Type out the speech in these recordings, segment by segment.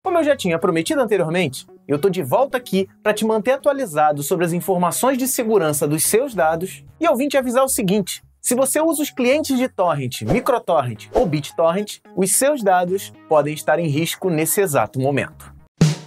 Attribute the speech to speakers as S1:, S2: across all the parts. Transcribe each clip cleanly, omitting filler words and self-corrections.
S1: Como eu já tinha prometido anteriormente, eu tô de volta aqui para te manter atualizado sobre as informações de segurança dos seus dados e eu vim te avisar o seguinte: se você usa os clientes de torrent, microtorrent ou BitTorrent, os seus dados podem estar em risco nesse exato momento.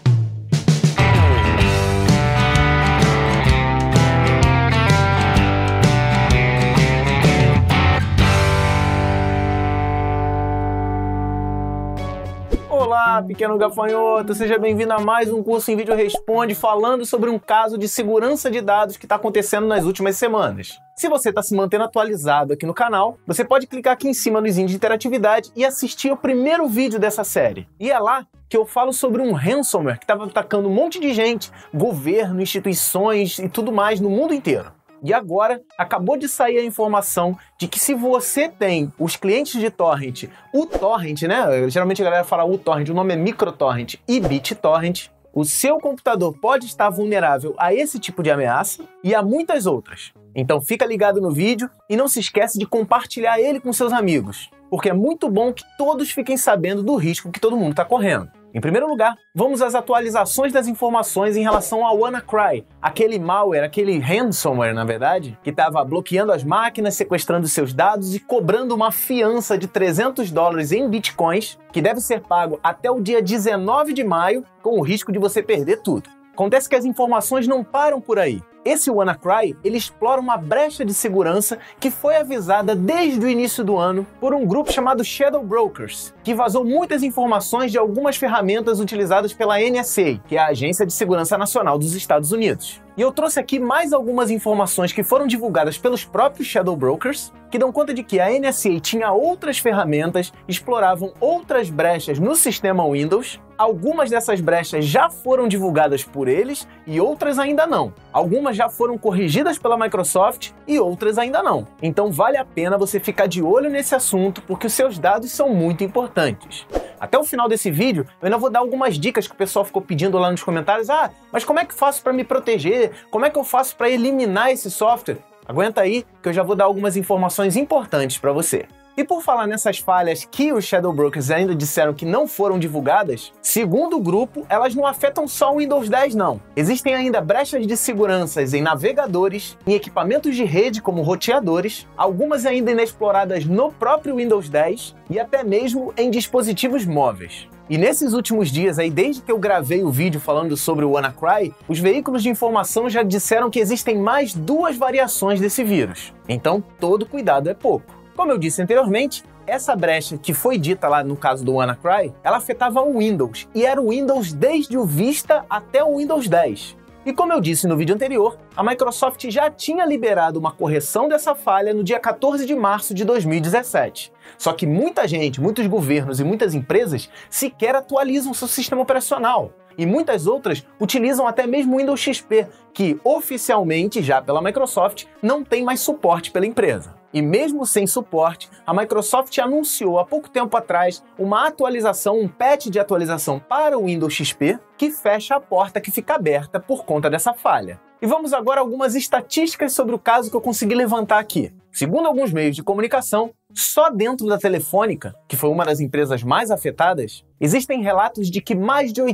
S1: Olá, pequeno gafanhoto! Seja bem-vindo a mais um curso em vídeo Responde, falando sobre um caso de segurança de dados que está acontecendo nas últimas semanas. Se você está se mantendo atualizado aqui no canal, você pode clicar aqui em cima no izinho de interatividade e assistir o primeiro vídeo dessa série. E é lá que eu falo sobre um ransomware que estava atacando um monte de gente, governo, instituições e tudo mais no mundo inteiro. E agora, acabou de sair a informação de que se você tem os clientes de torrent, o torrent, né? Geralmente a galera fala o torrent, o nome é microtorrent e BitTorrent, o seu computador pode estar vulnerável a esse tipo de ameaça e a muitas outras. Então fica ligado no vídeo e não se esquece de compartilhar ele com seus amigos, porque é muito bom que todos fiquem sabendo do risco que todo mundo está correndo. Em primeiro lugar, vamos às atualizações das informações em relação ao WannaCry, aquele malware, aquele ransomware, na verdade, que estava bloqueando as máquinas, sequestrando seus dados e cobrando uma fiança de $300 em bitcoins, que deve ser pago até o dia 19 de maio, com o risco de você perder tudo. Acontece que as informações não param por aí. Esse WannaCry, ele explora uma brecha de segurança que foi avisada desde o início do ano por um grupo chamado Shadow Brokers, que vazou muitas informações de algumas ferramentas utilizadas pela NSA, que é a Agência de Segurança Nacional dos Estados Unidos. E eu trouxe aqui mais algumas informações que foram divulgadas pelos próprios Shadow Brokers, que dão conta de que a NSA tinha outras ferramentas, exploravam outras brechas no sistema Windows. Algumas dessas brechas já foram divulgadas por eles e outras ainda não. Algumas já foram corrigidas pela Microsoft e outras ainda não. Então vale a pena você ficar de olho nesse assunto, porque os seus dados são muito importantes. Até o final desse vídeo, eu ainda vou dar algumas dicas que o pessoal ficou pedindo lá nos comentários. Ah, mas como é que eu faço para me proteger? Como é que eu faço para eliminar esse software? Aguenta aí que eu já vou dar algumas informações importantes para você. E por falar nessas falhas que os Shadow Brokers ainda disseram que não foram divulgadas, segundo o grupo, elas não afetam só o Windows 10 não. Existem ainda brechas de segurança em navegadores, em equipamentos de rede como roteadores, algumas ainda inexploradas no próprio Windows 10 e até mesmo em dispositivos móveis. E nesses últimos dias, desde que eu gravei o vídeo falando sobre o WannaCry, os veículos de informação já disseram que existem mais 2 variações desse vírus. Então, todo cuidado é pouco. Como eu disse anteriormente, essa brecha que foi dita lá no caso do WannaCry, ela afetava o Windows, e era o Windows desde o Vista até o Windows 10. E como eu disse no vídeo anterior, a Microsoft já tinha liberado uma correção dessa falha no dia 14 de março de 2017. Só que muita gente, muitos governos e muitas empresas sequer atualizam seu sistema operacional. E muitas outras utilizam até mesmo o Windows XP, que oficialmente, já pela Microsoft, não tem mais suporte pela empresa. E mesmo sem suporte, a Microsoft anunciou há pouco tempo atrás uma atualização, um patch de atualização para o Windows XP, que fecha a porta que fica aberta por conta dessa falha. E vamos agora a algumas estatísticas sobre o caso que eu consegui levantar aqui. Segundo alguns meios de comunicação, só dentro da Telefônica, que foi uma das empresas mais afetadas, existem relatos de que mais de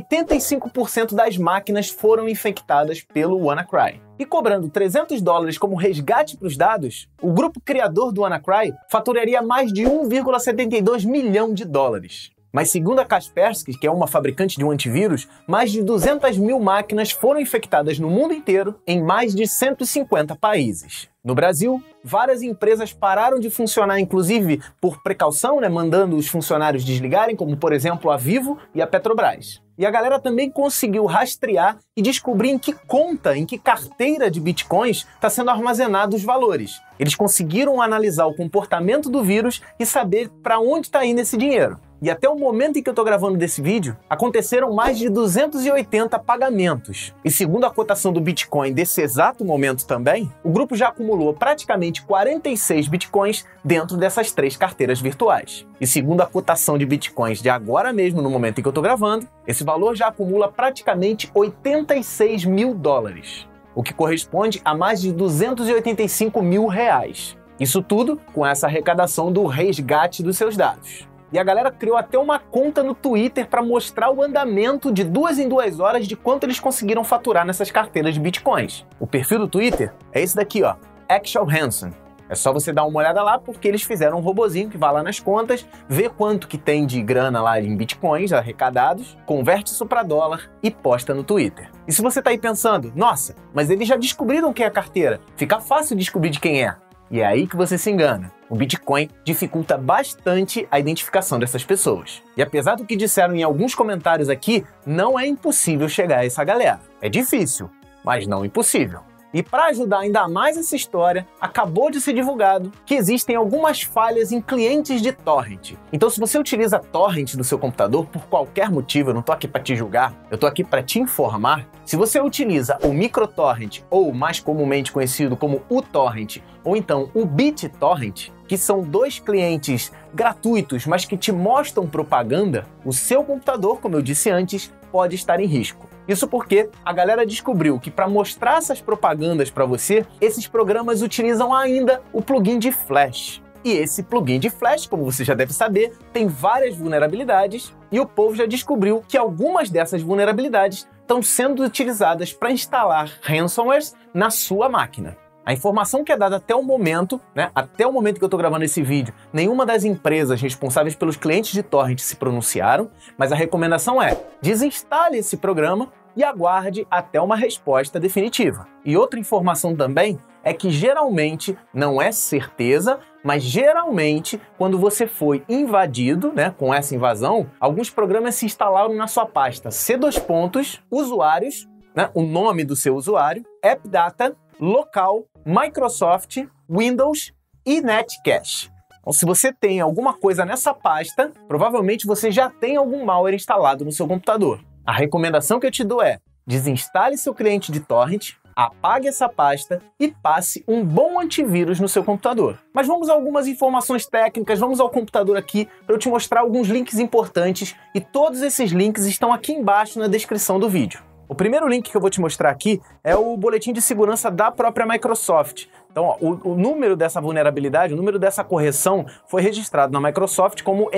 S1: 85% das máquinas foram infectadas pelo WannaCry. E cobrando $300 como resgate para os dados, o grupo criador do WannaCry faturaria mais de 1,72 milhão de dólares. Mas segundo a Kaspersky, que é uma fabricante de um antivírus, mais de 200 mil máquinas foram infectadas no mundo inteiro, em mais de 150 países. No Brasil, várias empresas pararam de funcionar, inclusive por precaução, mandando os funcionários desligarem, como por exemplo a Vivo e a Petrobras. E a galera também conseguiu rastrear e descobrir em que conta, em que carteira de bitcoins está sendo armazenados os valores. Eles conseguiram analisar o comportamento do vírus e saber para onde está indo esse dinheiro. E até o momento em que eu estou gravando desse vídeo, aconteceram mais de 280 pagamentos. E segundo a cotação do Bitcoin desse exato momento também, o grupo já acumulou praticamente 46 Bitcoins dentro dessas 3 carteiras virtuais. E segundo a cotação de Bitcoins de agora mesmo, no momento em que eu estou gravando, esse valor já acumula praticamente 86 mil dólares, o que corresponde a mais de 285 mil reais. Isso tudo com essa arrecadação do resgate dos seus dados. E a galera criou até uma conta no Twitter para mostrar o andamento de 2 em 2 horas de quanto eles conseguiram faturar nessas carteiras de bitcoins. O perfil do Twitter é esse daqui, ó, Axel Hansen. É só você dar uma olhada lá, porque eles fizeram um robozinho que vai lá nas contas, vê quanto que tem de grana lá em bitcoins arrecadados, converte isso para dólar e posta no Twitter. E se você tá aí pensando, nossa, mas eles já descobriram quem é a carteira, fica fácil descobrir de quem é. E é aí que você se engana. O Bitcoin dificulta bastante a identificação dessas pessoas. E apesar do que disseram em alguns comentários aqui, não é impossível chegar a essa galera. É difícil, mas não impossível. E para ajudar ainda mais essa história, acabou de ser divulgado que existem algumas falhas em clientes de torrent. Então, se você utiliza torrent no seu computador por qualquer motivo, eu não tô aqui para te julgar, eu tô aqui para te informar. Se você utiliza o microtorrent, ou mais comumente conhecido como o torrent, ou então o BitTorrent, que são 2 clientes gratuitos, mas que te mostram propaganda, o seu computador, como eu disse antes, pode estar em risco. Isso porque a galera descobriu que para mostrar essas propagandas para você, esses programas utilizam ainda o plugin de Flash. E esse plugin de Flash, como você já deve saber, tem várias vulnerabilidades e o povo já descobriu que algumas dessas vulnerabilidades estão sendo utilizadas para instalar ransomwares na sua máquina. A informação que é dada até o momento, até o momento que eu estou gravando esse vídeo, nenhuma das empresas responsáveis pelos clientes de torrent se pronunciaram, mas a recomendação é: desinstale esse programa e aguarde até uma resposta definitiva. E outra informação também é que geralmente, não é certeza, mas geralmente, quando você foi invadido, com essa invasão, alguns programas se instalaram na sua pasta usuários, o nome do seu usuário, AppData, local, Microsoft, Windows e Netcache. Então, se você tem alguma coisa nessa pasta, provavelmente você já tem algum malware instalado no seu computador. A recomendação que eu te dou é: desinstale seu cliente de torrent, apague essa pasta e passe um bom antivírus no seu computador. Mas vamos a algumas informações técnicas, vamos ao computador aqui para eu te mostrar alguns links importantes e todos esses links estão aqui embaixo na descrição do vídeo. O primeiro link que eu vou te mostrar aqui é o boletim de segurança da própria Microsoft. Então, ó, o número dessa vulnerabilidade, o número dessa correção foi registrado na Microsoft como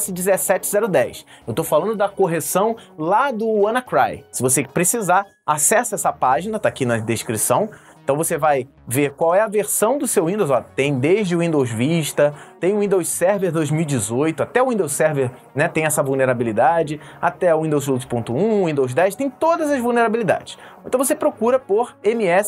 S1: MS17010. Eu estou falando da correção lá do WannaCry. Se você precisar, acesse essa página, está aqui na descrição. Então você vai ver qual é a versão do seu Windows. Ó, tem desde o Windows Vista, tem o Windows Server 2018, até o Windows Server tem essa vulnerabilidade, até o Windows 8.1, Windows 10, tem todas as vulnerabilidades. Então você procura por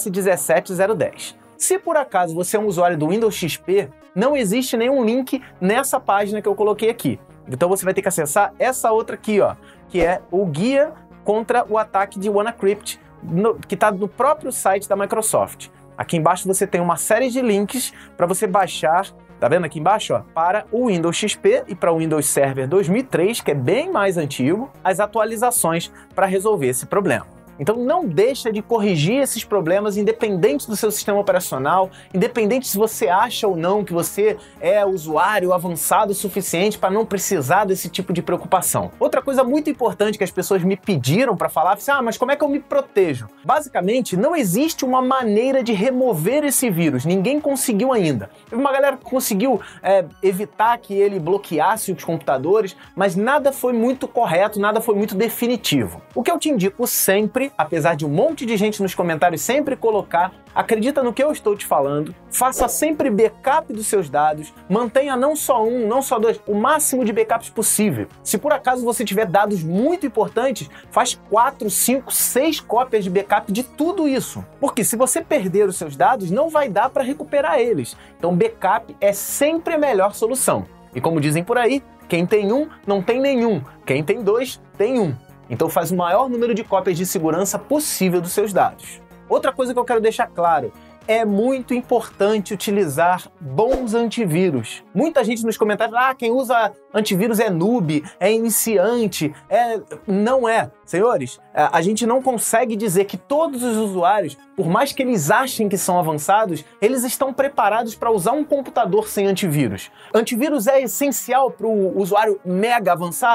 S1: MS17010. Se por acaso você é um usuário do Windows XP, não existe nenhum link nessa página que eu coloquei aqui. Então você vai ter que acessar essa outra aqui, ó, que é o Guia contra o Ataque de WannaCrypt, que está no próprio site da Microsoft. Aqui embaixo você tem uma série de links para você baixar, tá vendo aqui embaixo, ó, para o Windows XP e para o Windows Server 2003, que é bem mais antigo, as atualizações para resolver esse problema. Então não deixa de corrigir esses problemas independente do seu sistema operacional, independente se você acha ou não que você é usuário avançado o suficiente para não precisar desse tipo de preocupação. Outra coisa muito importante que as pessoas me pediram para falar, mas como é que eu me protejo? Basicamente, não existe uma maneira de remover esse vírus, ninguém conseguiu ainda. Teve uma galera que conseguiu evitar que ele bloqueasse os computadores, mas nada foi muito correto, nada foi muito definitivo. O que eu te indico sempre, apesar de um monte de gente nos comentários sempre colocar, acredita no que eu estou te falando, faça sempre backup dos seus dados, mantenha não só um, não só dois, o máximo de backups possível. Se por acaso você tiver dados muito importantes, faz 4, 5, 6 cópias de backup de tudo isso. Porque se você perder os seus dados, não vai dar para recuperar eles. Então backup é sempre a melhor solução. E como dizem por aí, quem tem um, não tem nenhum. Quem tem dois, tem um. Então faz o maior número de cópias de segurança possível dos seus dados. Outra coisa que eu quero deixar claro, é muito importante utilizar bons antivírus. Muita gente nos comentários, quem usa antivírus é noob, é iniciante, não é. Senhores, a gente não consegue dizer que todos os usuários, por mais que eles achem que são avançados, eles estão preparados para usar um computador sem antivírus. Antivírus é essencial para o usuário mega avançado?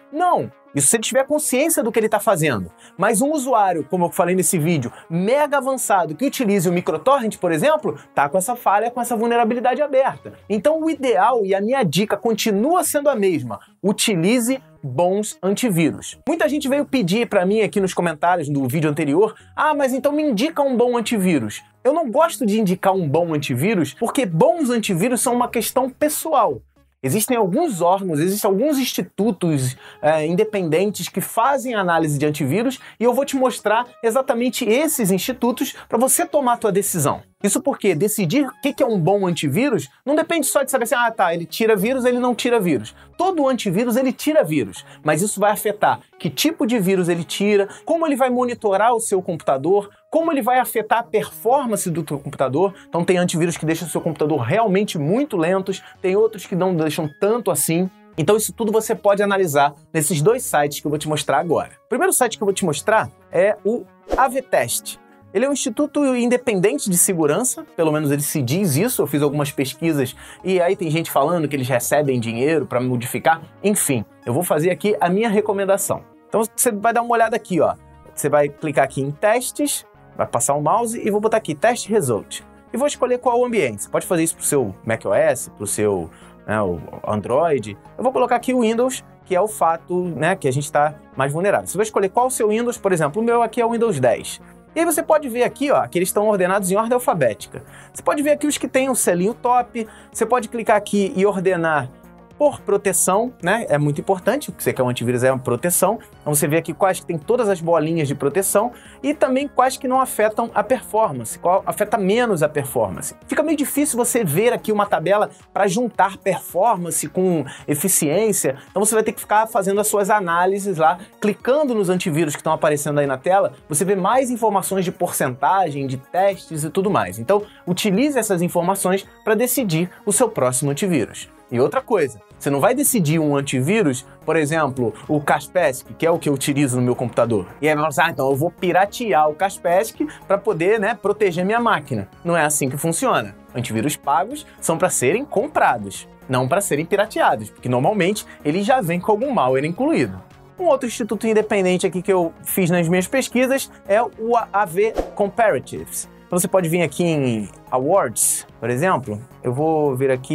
S1: Não! Isso se ele tiver consciência do que ele está fazendo. Mas um usuário, como eu falei nesse vídeo, mega avançado, que utilize o microtorrent, por exemplo, tá com essa falha, com essa vulnerabilidade aberta. Então o ideal e a minha dica continua sendo a mesma. Utilize bons antivírus. Muita gente veio pedir para mim aqui nos comentários do vídeo anterior, mas então me indica um bom antivírus. Eu não gosto de indicar um bom antivírus, porque bons antivírus são uma questão pessoal. Existem alguns órgãos, existem alguns institutos independentes que fazem análise de antivírus e eu vou te mostrar exatamente esses institutos para você tomar a tua decisão. Isso porque decidir o que é um bom antivírus não depende só de saber assim, ele tira vírus, ele não tira vírus. Todo antivírus ele tira vírus, mas isso vai afetar que tipo de vírus ele tira, como ele vai monitorar o seu computador, como ele vai afetar a performance do teu computador. Então tem antivírus que deixam o seu computador realmente muito lentos, tem outros que não deixam tanto assim. Então isso tudo você pode analisar nesses dois sites que eu vou te mostrar agora. O primeiro site que eu vou te mostrar é o AV-Test. Ele é um instituto independente de segurança, pelo menos ele se diz isso, eu fiz algumas pesquisas e aí tem gente falando que eles recebem dinheiro para modificar. Enfim, eu vou fazer aqui a minha recomendação. Então você vai dar uma olhada aqui, ó. Você vai clicar aqui em testes, vai passar o mouse e vou botar aqui Test Result. E vou escolher qual o ambiente. Você pode fazer isso para o seu macOS, para o seu o Android. Eu vou colocar aqui o Windows, que é o fato que a gente está mais vulnerável. Você vai escolher qual o seu Windows, por exemplo, o meu aqui é o Windows 10. E aí você pode ver aqui, ó, que eles estão ordenados em ordem alfabética. Você pode ver aqui os que têm o selinho top, você pode clicar aqui e ordenar por proteção, né? É muito importante, o que você quer um antivírus é uma proteção. Então você vê aqui quais que tem todas as bolinhas de proteção e também quais que não afetam a performance, qual afeta menos a performance. Fica meio difícil você ver aqui uma tabela para juntar performance com eficiência, então você vai ter que ficar fazendo as suas análises lá, clicando nos antivírus que estão aparecendo aí na tela, você vê mais informações de porcentagem, de testes e tudo mais. Então utilize essas informações para decidir o seu próximo antivírus. E outra coisa, você não vai decidir um antivírus, por exemplo, o Kaspersky, que é o que eu utilizo no meu computador. E aí vai falar, então eu vou piratear o Kaspersky para poder, proteger minha máquina. Não é assim que funciona. Antivírus pagos são para serem comprados, não para serem pirateados, porque normalmente ele já vem com algum malware incluído. Um outro instituto independente aqui que eu fiz nas minhas pesquisas é o AV Comparatives. Então você pode vir aqui em Awards, por exemplo. Eu vou vir aqui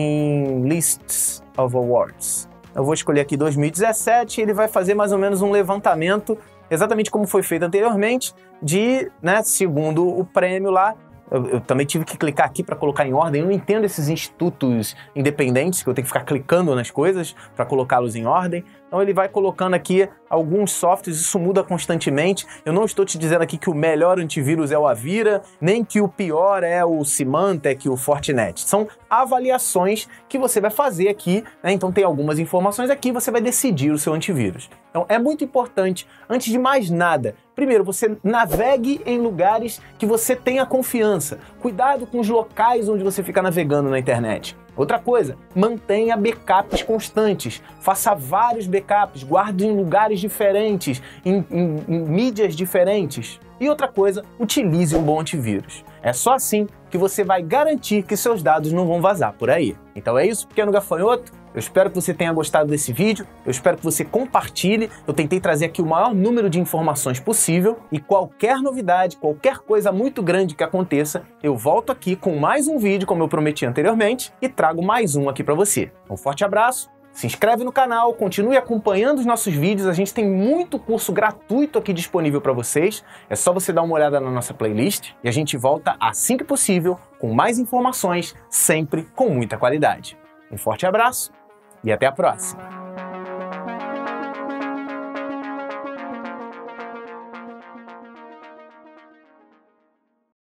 S1: em Lists of Awards. Eu vou escolher aqui 2017 e ele vai fazer mais ou menos um levantamento, exatamente como foi feito anteriormente, de, segundo o prêmio lá. Eu também tive que clicar aqui para colocar em ordem. Eu não entendo esses institutos independentes, que eu tenho que ficar clicando nas coisas para colocá-los em ordem. Então ele vai colocando aqui alguns softwares, isso muda constantemente. Eu não estou te dizendo aqui que o melhor antivírus é o Avira, nem que o pior é o Symantec, o Fortinet. São avaliações que você vai fazer aqui, Então tem algumas informações aqui e você vai decidir o seu antivírus. Então é muito importante, antes de mais nada, primeiro, você navegue em lugares que você tenha confiança. Cuidado com os locais onde você fica navegando na internet. Outra coisa, mantenha backups constantes, faça vários backups, guarde em lugares diferentes, em mídias diferentes. E outra coisa, utilize um bom antivírus. É só assim que você vai garantir que seus dados não vão vazar por aí. Então é isso, pequeno gafanhoto. Eu espero que você tenha gostado desse vídeo, eu espero que você compartilhe. Eu tentei trazer aqui o maior número de informações possível e qualquer novidade, qualquer coisa muito grande que aconteça, eu volto aqui com mais um vídeo, como eu prometi anteriormente, e trago mais um aqui para você. Um forte abraço, se inscreve no canal, continue acompanhando os nossos vídeos, a gente tem muito curso gratuito aqui disponível para vocês, é só você dar uma olhada na nossa playlist e a gente volta assim que possível com mais informações, sempre com muita qualidade. Um forte abraço e até a próxima!